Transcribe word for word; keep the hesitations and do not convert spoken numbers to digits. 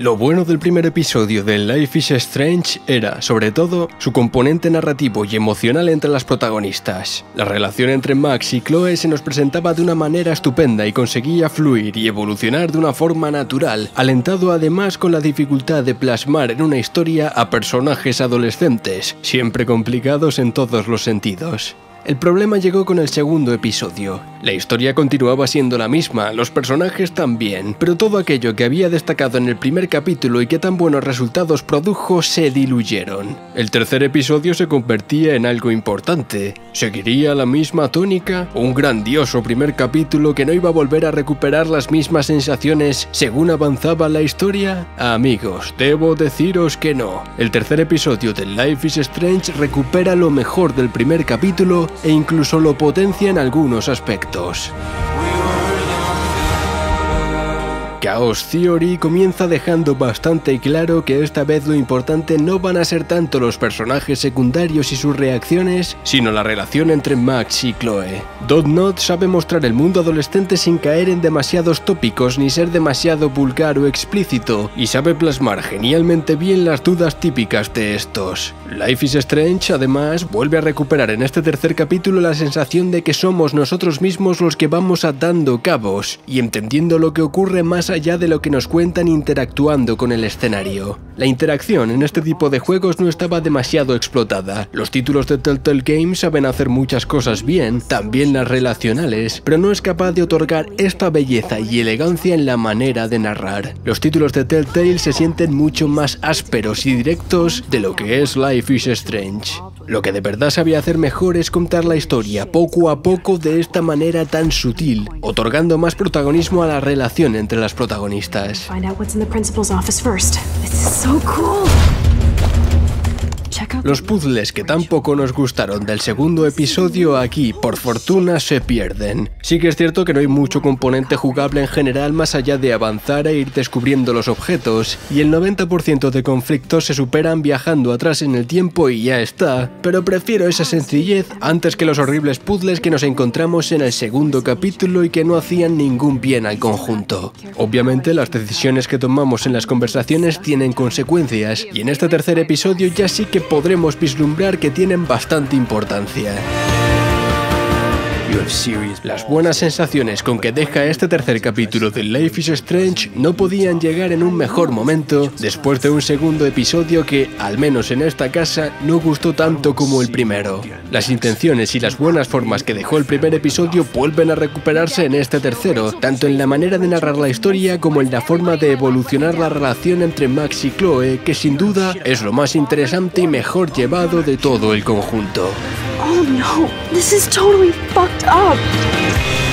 Lo bueno del primer episodio de Life is Strange era, sobre todo, su componente narrativo y emocional entre las protagonistas. La relación entre Max y Chloe se nos presentaba de una manera estupenda y conseguía fluir y evolucionar de una forma natural, alentado además con la dificultad de plasmar en una historia a personajes adolescentes, siempre complicados en todos los sentidos. El problema llegó con el segundo episodio. La historia continuaba siendo la misma, los personajes también, pero todo aquello que había destacado en el primer capítulo y que tan buenos resultados produjo se diluyeron. El tercer episodio se convertía en algo importante. ¿Seguiría la misma tónica? ¿Un grandioso primer capítulo que no iba a volver a recuperar las mismas sensaciones según avanzaba la historia? Amigos, debo deciros que no. El tercer episodio de Life is Strange recupera lo mejor del primer capítulo e incluso lo potencia en algunos aspectos. Chaos Theory comienza dejando bastante claro que esta vez lo importante no van a ser tanto los personajes secundarios y sus reacciones, sino la relación entre Max y Chloe. Dontnod sabe mostrar el mundo adolescente sin caer en demasiados tópicos ni ser demasiado vulgar o explícito, y sabe plasmar genialmente bien las dudas típicas de estos. Life is Strange, además, vuelve a recuperar en este tercer capítulo la sensación de que somos nosotros mismos los que vamos atando cabos y entendiendo lo que ocurre más allá de lo que nos cuentan interactuando con el escenario. La interacción en este tipo de juegos no estaba demasiado explotada. Los títulos de Telltale Games saben hacer muchas cosas bien, también las relacionales, pero no es capaz de otorgar esta belleza y elegancia en la manera de narrar. Los títulos de Telltale se sienten mucho más ásperos y directos de lo que es Life is Strange. Lo que de verdad sabía hacer mejor es contar la historia poco a poco de esta manera tan sutil, otorgando más protagonismo a la relación entre las protagonistas. Los puzzles que tampoco nos gustaron del segundo episodio aquí, por fortuna, se pierden. Sí que es cierto que no hay mucho componente jugable en general más allá de avanzar e ir descubriendo los objetos, y el noventa por ciento de conflictos se superan viajando atrás en el tiempo y ya está, pero prefiero esa sencillez antes que los horribles puzzles que nos encontramos en el segundo capítulo y que no hacían ningún bien al conjunto. Obviamente las decisiones que tomamos en las conversaciones tienen consecuencias, y en este tercer episodio ya sí que podremos vislumbrar que tienen bastante importancia. Las buenas sensaciones con que deja este tercer capítulo de Life is Strange no podían llegar en un mejor momento después de un segundo episodio que, al menos en esta casa, no gustó tanto como el primero. Las intenciones y las buenas formas que dejó el primer episodio vuelven a recuperarse en este tercero, tanto en la manera de narrar la historia como en la forma de evolucionar la relación entre Max y Chloe, que sin duda es lo más interesante y mejor llevado de todo el conjunto. Oh no, this is totally fucked up.